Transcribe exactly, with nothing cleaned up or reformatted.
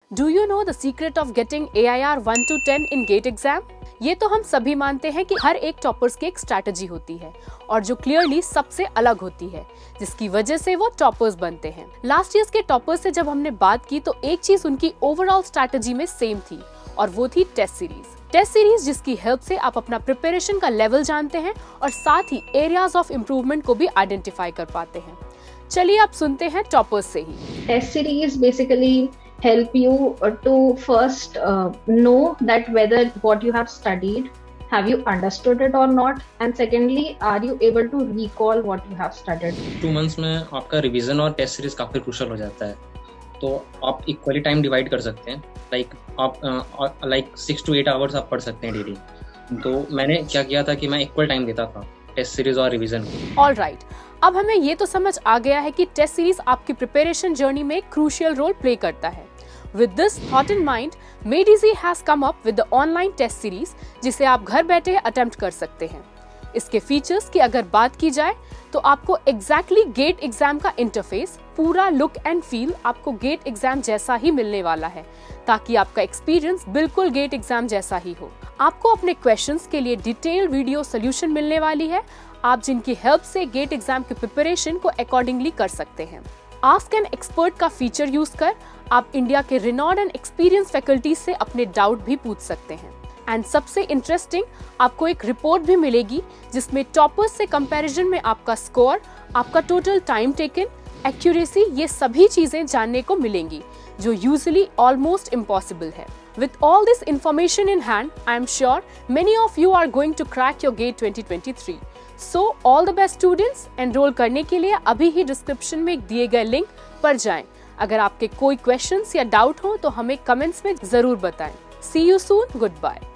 Do you know the secret of getting A I R one to ten in GATE exam? ये तो हम सभी मानते हैं कि हर एक टॉपर्स की एक स्ट्रैटेजी होती है और जो क्लियरली सबसे अलग होती है, जिसकी वजह से वो टॉपर्स बनते हैं। लास्ट ईयर के टॉपर्स से जब हमने बात की तो एक चीज उनकी ओवरऑल स्ट्रैटेजी में सेम थी और वो थी टेस्ट सीरीज। टेस्ट सीरीज जिसकी हेल्प से आप अपना प्रिपरेशन का लेवल जानते हैं और साथ ही एरियाज ऑफ इम्प्रूवमेंट को भी आइडेंटिफाई कर पाते हैं। चलिए आप सुनते हैं टॉपर्स से ही। Test series basically help you to first uh, know that whether what you have studied, have you understood it or not, and secondly, are you able to recall what you have studied? Two months में आपका revision और test series काफी crucial हो जाता है, तो आप equally time divide कर सकते हैं। लाइक आप like six to eight hours आप पढ़ सकते हैं डेली। तो मैंने क्या किया था कि मैं इक्वल टाइम देता था टेस्ट सीरीज और रिवीजन को। ऑल राइट, अब हमें ये तो समझ आ गया है कि टेस्ट सीरीज आपकी प्रिपरेशन जर्नी में एक क्रूशियल रोल प्ले करता है। With this thought in mind, Made-Easy has come up with the online test series जिसे आप घर बैठे अटेम्प्ट कर सकते हैं। इसके फीचर्स की अगर बात की जाए तो आपको एग्जैक्टली गेट एग्जाम का इंटरफेस, पूरा लुक एंड फील आपको गेट एग्जाम जैसा ही मिलने वाला है, ताकि आपका एक्सपीरियंस बिल्कुल गेट एग्जाम जैसा ही हो। आपको अपने क्वेश्चंस के लिए डिटेल्ड वीडियो सोल्यूशन मिलने वाली है, आप जिनकी हेल्प से गेट एग्जाम के प्रिपरेशन को अकॉर्डिंगली कर सकते हैं। आस्क एन एक्सपर्ट का फीचर यूज कर आप इंडिया के रिनॉन्ड एंड एक्सपीरियंस फैकल्टी से अपने डाउट भी पूछ सकते हैं। एंड सबसे इंटरेस्टिंग, आपको एक रिपोर्ट भी मिलेगी जिसमें टॉपर्स से कंपैरिजन में आपका स्कोर, आपका टोटल टाइम टेकन, एक्यूरेसी, ये सभी चीजें जानने को मिलेंगी जो यूजुअली ऑलमोस्ट इम्पॉसिबल है। With all this information in hand, I am sure many of you are going to crack your GATE twenty twenty-three. So all the best students, enroll करने के लिए अभी ही डिस्क्रिप्शन में दिए गए लिंक पर जाएं। अगर आपके कोई क्वेश्चंस या डाउट हो तो हमें कमेंट्स में जरूर बताएं। See you soon. Goodbye.